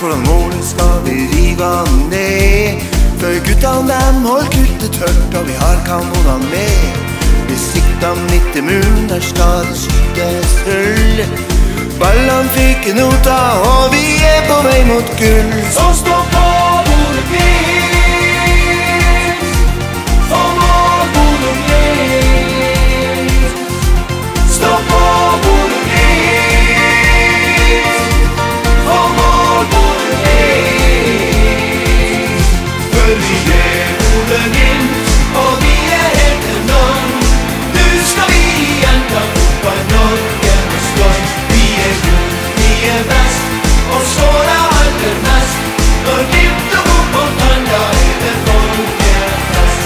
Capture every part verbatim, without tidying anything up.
foran målet skal vi rive han ned. For guttene dem holder kruttet tørt, og vi har kanonene med. Vi sikter midt i muren, der skal det skyttes hull. Ballene fikk en nota, og vi er på vei mot gull. Så stå på, Bodø Glimt, for mål Bodø Glimt. Stå på, Bodø Glimt, for mål Bodø Glimt. For vi er Bodø Glimt, og vi er helt enorm. Nu skal vi igjen ta opp av Norge med storm. Vi er god, vi er best, og skårer aller mest. Når Glimt og fotball kan, da er det folkefest.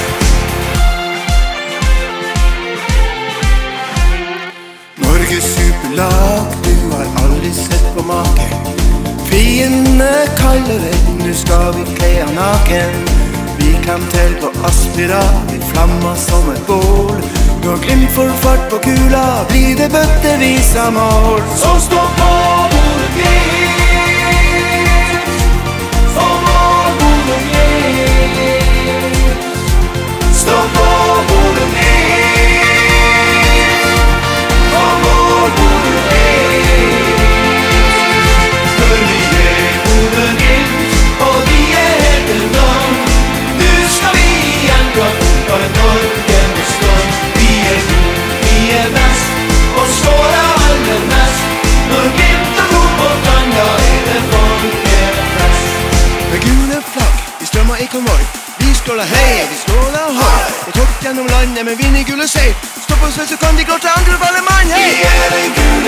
Norges superlag, du har aldri sett på maken. Fiendene kaller det, nu skal vi kle av naken. Vi kan til på Aspira, vi flammer som et bål. Når Glimt får fart på kula, blir det bøttevis av mål. Så stå på, Bodø Glimt, for mål Bodø Glimt. Stå på, Bodø Glimt, for mål Bodø Glimt. For vi er Bodø Glimt, og vi er helt enorm. Nu skal vi igjen dra opp av Norge med storm. Vi er god, vi er best, og skårer aller mest. Når Glimt og fotball kan, da er det folkefest. Med gule flagg, vi strømmer i konvoi. Vi skåler hei, vi skåler hoi. Og topp gjennom landet med vinn i gule seil. Stopp oss, så kan de klare til angrep alle mann, hei! Vi er en gul